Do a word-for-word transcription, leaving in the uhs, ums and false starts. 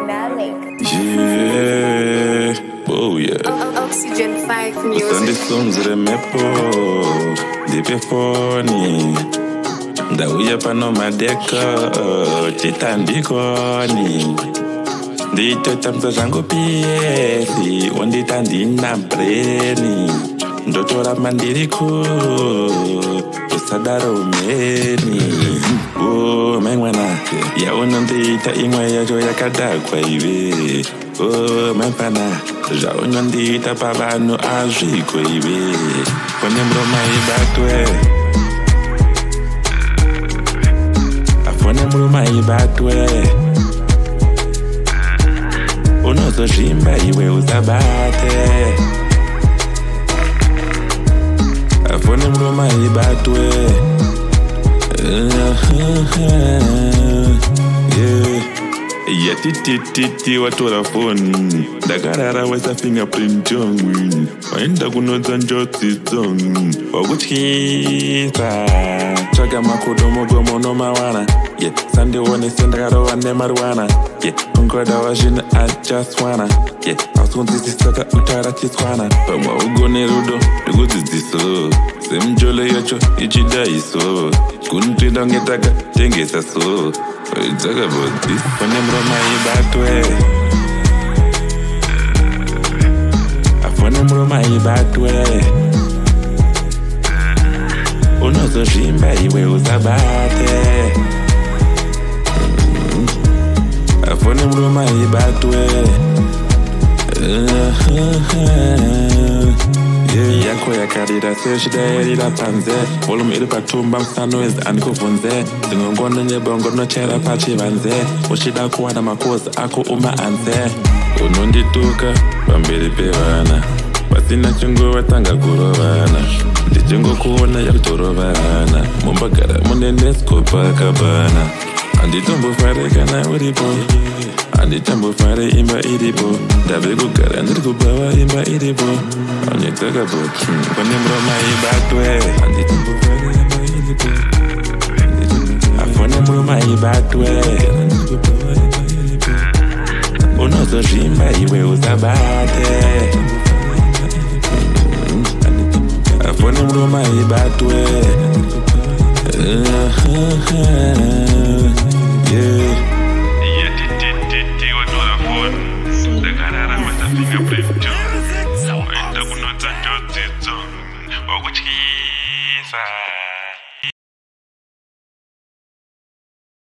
Yeah, Boyah. Oxygen five music. Sunday songs remepo, dipe phone. Ndauya pano madeka, chitandikoni. Ndito tamza zangu piesi, ondita ndina breni. Ndotora mandiriku, usadaro umeni. Oh, mengwana, ya unondita imwe yajo yakadakwa iwe. Oh, mempana, ja unondita pavanu azviko iwe. Kone mroma ibatwe. Afone mroma ibatwe. Unozozvimba iwe Usabate. Afone mroma ibatwe. Yeah. Yati titi titi watora phone. Dakarara wesa fingerprint yangu. Waenda kunodza njotsi dzangu. Wakutyisa. Tsvaga makodomo gomo no mawana. Yeah, sandione sendakarowa nemariwana. Yeah, kungoda wazvina I just wanna. Yeah, ausunzisisaka utara chiswana. Pamwe ugone rudo rekudzidziso. Semjolo yacho ichidaiso. Kunitenda ngetaka tengesa so. Dzaka bodi kone mroma ibatwe. Afone mroma ibatwe. Unozozvimba iwe Usabate. Afone mroma ibatwe. Yeah, yako yakarira sezvidairira panze. Volume iri patumba musanoise andikubvunze. Dzingongono nyebongo nochera pachivanze. Uchida kuwana makozi ako uma anze. Unondituka pamberi pevana. Pasina chinguva tanga kurovana. Ndichingokuona yakutorovana. Mumbagara munenesco pakabana. Anditombofarika kana uripo. Anditambofare imba iripo. Ndave kugara ndiri kubhava imba iripo. Anyetaka boti kone mroma ibatwe. Anditambofare imba iripo. Afone mroma ibatwe. Unozozvimba iwe Usabate. Afone mroma ibatwe.